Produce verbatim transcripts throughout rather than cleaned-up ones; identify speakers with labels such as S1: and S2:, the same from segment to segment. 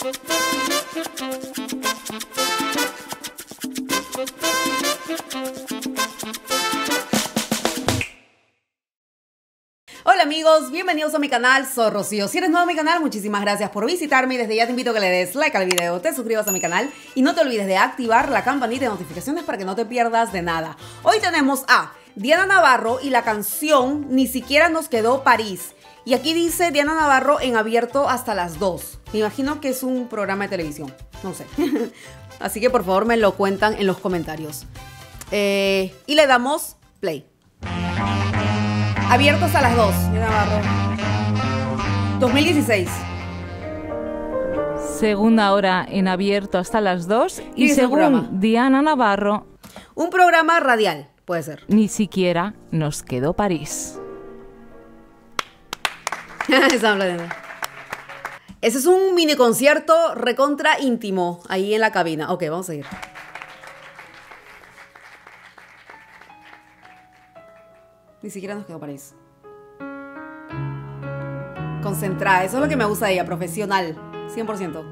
S1: Hola amigos, bienvenidos a mi canal, soy Rocío. Si eres nuevo a mi canal, muchísimas gracias por visitarme y desde ya te invito a que le des like al video, te suscribas a mi canal y no te olvides de activar la campanita de notificaciones para que no te pierdas de nada. Hoy tenemos a Diana Navarro y la canción Ni siquiera nos quedó París. Y aquí dice Diana Navarro en abierto hasta las dos. Me imagino que es un programa de televisión, no sé. Así que por favor me lo cuentan en los comentarios. Eh, y le damos play. Abiertos a las dos, Diana Navarro. dos mil dieciséis.
S2: Segunda hora en abierto hasta las dos. Y
S1: ¿Qué es el programa?
S2: según Diana Navarro,
S1: Un programa radial, puede ser.
S2: ni siquiera nos quedó París.
S1: Esa habla de- Ese es un mini concierto recontra íntimo ahí en la cabina. Ok, vamos a seguir. Ni siquiera nos quedó París. Concentrada, eso es lo que me gusta de ella, profesional, cien por ciento.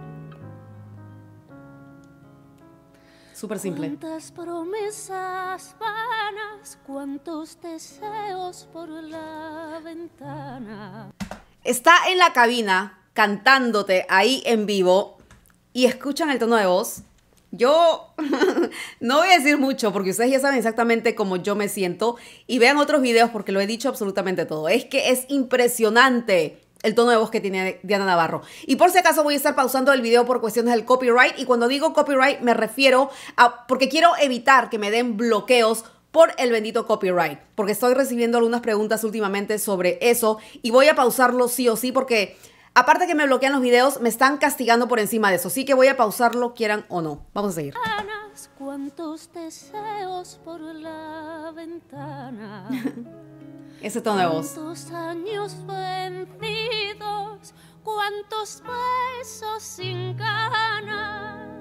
S1: Súper simple.
S3: Cuántas promesas vanas, cuántos deseos por la ventana.
S1: Está en la cabina cantándote ahí en vivo y escuchan el tono de voz. Yo no voy a decir mucho porque ustedes ya saben exactamente cómo yo me siento y vean otros videos porque lo he dicho absolutamente todo. Es que es impresionante el tono de voz que tiene Diana Navarro. Y por si acaso voy a estar pausando el video por cuestiones del copyright y cuando digo copyright me refiero a porque quiero evitar que me den bloqueos por el bendito copyright, porque estoy recibiendo algunas preguntas últimamente sobre eso y voy a pausarlo sí o sí porque aparte que me bloquean los videos, me están castigando por encima de eso. Así que voy a pausarlo, quieran o no. Vamos a seguir.
S3: Vanas, cuántos deseos por la ventana.
S1: Ese tono de voz.
S3: Cuántos años vencidos, cuántos besos sin ganas.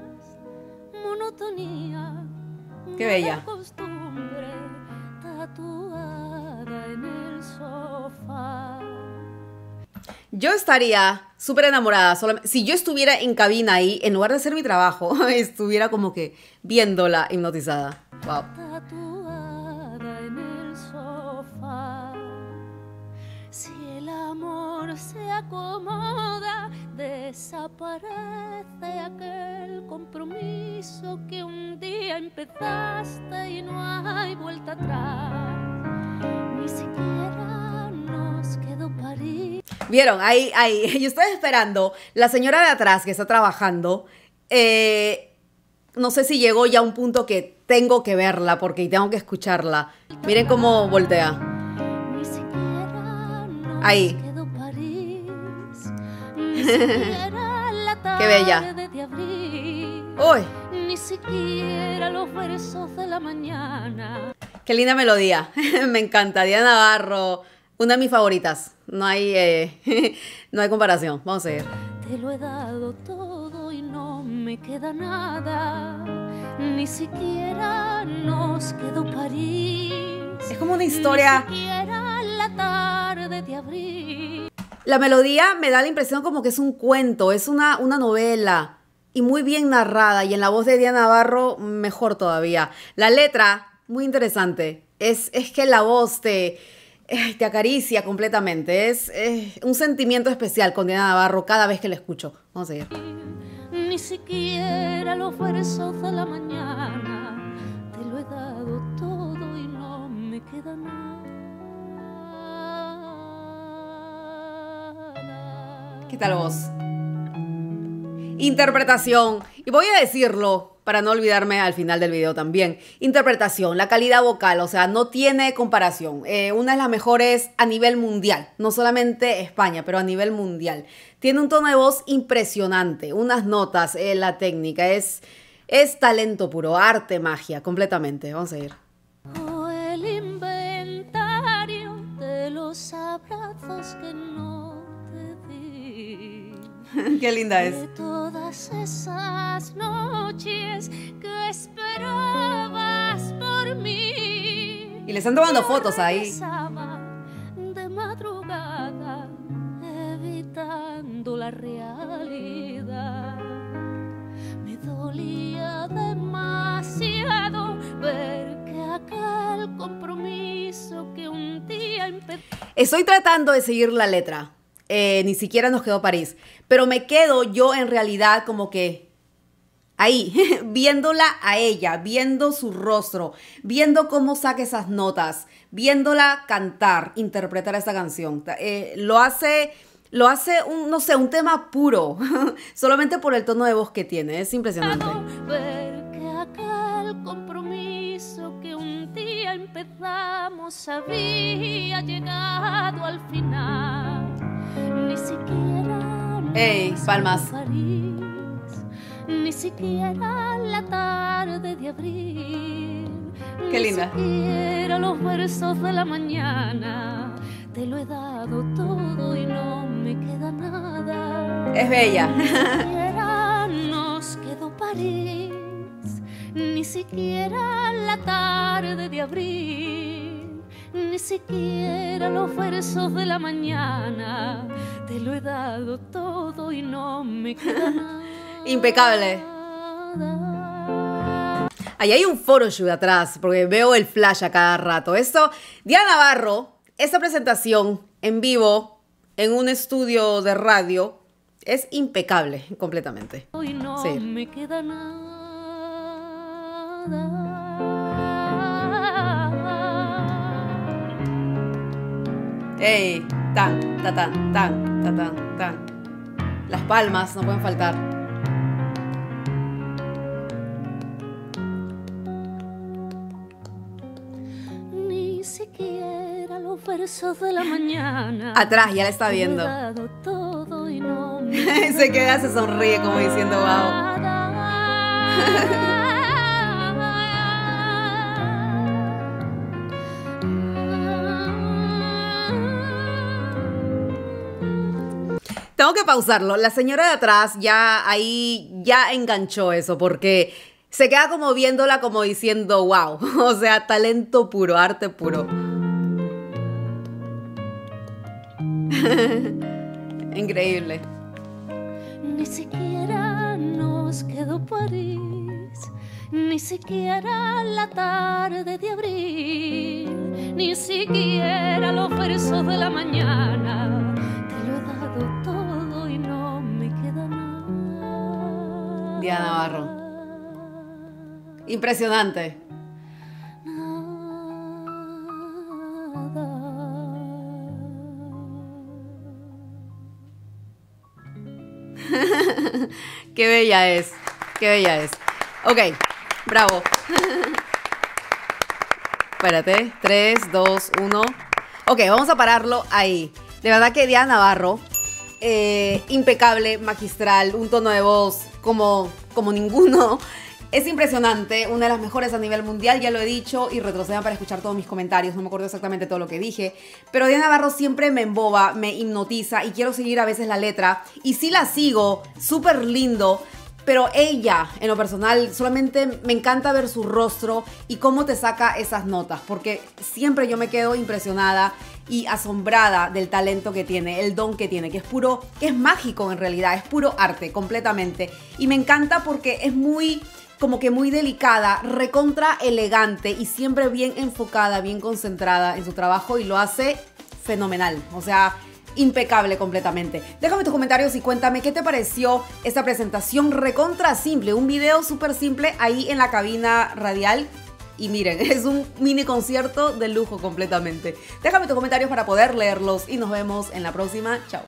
S3: Monotonía.
S1: Qué bella.
S3: Costumbre tatuada en el sofá.
S1: Yo estaría súper enamorada. Solamente, si yo estuviera en cabina ahí, en lugar de hacer mi trabajo, estuviera como que viéndola hipnotizada. Wow.
S3: Tatuada en el sofá. Si el amor se acomoda, desaparece aquel compromiso que un día empezaste y no hay vuelta atrás. Ni siquiera nos quedó París.
S1: Vieron, ahí, ahí, yo estoy esperando. La señora de atrás que está trabajando, eh, no sé si llegó ya a un punto que tengo que verla porque tengo que escucharla. Miren cómo voltea.
S3: Ni siquiera nos
S1: Ahí.
S3: quedó París. Ni siquiera la tarde
S1: Qué bella.
S3: de abril.
S1: Uy,
S3: Ni siquiera los versos de la mañana.
S1: qué linda melodía. Me encanta. Diana Navarro, una de mis favoritas. No hay, eh, no hay comparación. Vamos a ver.
S3: Te lo he dado todo y no me queda nada. Ni siquiera nos quedó París.
S1: Es como una historia.
S3: Ni siquiera la tarde de abril.
S1: La melodía me da la impresión como que es un cuento, es una, una novela y muy bien narrada. Y en la voz de Diana Navarro, mejor todavía. La letra, muy interesante. Es, es que la voz te, eh, te acaricia completamente. Es eh, un sentimiento especial con Diana Navarro cada vez que la escucho. Vamos a seguir.
S3: Ni siquiera los versos de la mañana. Te lo he dado todo y no me queda nada.
S1: ¿Qué tal voz? Interpretación. Y voy a decirlo para no olvidarme al final del video también. Interpretación, la calidad vocal, o sea, no tiene comparación. Eh, una de las mejores a nivel mundial, no solamente España, pero a nivel mundial. Tiene un tono de voz impresionante, unas notas, eh, la técnica, es, es talento puro, arte, magia, completamente. Vamos a ir.
S3: O el inventario de los abrazos que no te di.
S1: Qué linda es.
S3: De todas esas noches que esperabas por mí.
S1: Y le están tomando fotos ahí.
S3: Regresaba de madrugada, evitando la realidad.
S1: Estoy tratando de seguir la letra. Eh, ni siquiera nos quedó París. Pero me quedo yo en realidad como que ahí, viéndola a ella, viendo su rostro, viendo cómo saca esas notas, viéndola cantar, interpretar esa canción. Eh, lo hace, lo hace un, no sé, un tema puro, solamente por el tono de voz que tiene. Es impresionante.
S3: Ver que aquel compromiso que un día empezamos había llegado al final. Ni siquiera
S1: Ey, palmas.
S3: París, ni siquiera la tarde de abril.
S1: Qué linda.
S3: Ni siquiera los versos de la mañana. Te lo he dado todo y no me queda nada.
S1: Es bella.
S3: Ni siquiera nos quedó París, ni siquiera la tarde de abril, ni siquiera los versos de la mañana. Te lo he dado todo y no me queda nada.
S1: Impecable. Ahí hay un photoshoot atrás, porque veo el flash a cada rato. Esto, Diana Navarro, esta presentación en vivo en un estudio de radio es impecable completamente.
S3: Hoy no
S1: Sí.
S3: me queda nada.
S1: ¡Ey! Tan, ta, tan, tan, ta, tan, tan. Las palmas no pueden faltar.
S3: Ni siquiera los versos de la mañana.
S1: Atrás, ya la está
S3: Te lo he
S1: viendo.
S3: dado todo y no me
S1: Se queda, se sonríe como diciendo, wow. Tengo que pausarlo. La señora de atrás ya ahí ya enganchó eso porque se queda como viéndola como diciendo wow. O sea, talento puro, arte puro. Increíble.
S3: Ni siquiera nos quedó París, ni siquiera la tarde de abril, ni siquiera los versos de la mañana. Te lo he dado todo y no me queda nada.
S1: Diana Navarro. Impresionante. Qué bella es, qué bella es. Ok, bravo. Espérate, tres, dos, uno. Ok, vamos a pararlo ahí. De verdad que Diana Navarro, eh, impecable, magistral, un tono de voz como, como ninguno. Es impresionante, una de las mejores a nivel mundial, ya lo he dicho, y retrocedan para escuchar todos mis comentarios, no me acuerdo exactamente todo lo que dije, pero Diana Navarro siempre me emboba, me hipnotiza y quiero seguir a veces la letra, y sí la sigo, súper lindo, pero ella, en lo personal, solamente me encanta ver su rostro y cómo te saca esas notas, porque siempre yo me quedo impresionada y asombrada del talento que tiene, el don que tiene, que es puro, que es mágico en realidad, es puro arte, completamente, y me encanta porque es muy... como que muy delicada, recontra elegante y siempre bien enfocada, bien concentrada en su trabajo y lo hace fenomenal, o sea, impecable completamente. Déjame tus comentarios y cuéntame qué te pareció esta presentación recontra simple, un video súper simple ahí en la cabina radial. Y miren, es un mini concierto de lujo completamente. Déjame tus comentarios para poder leerlos y nos vemos en la próxima. Chao.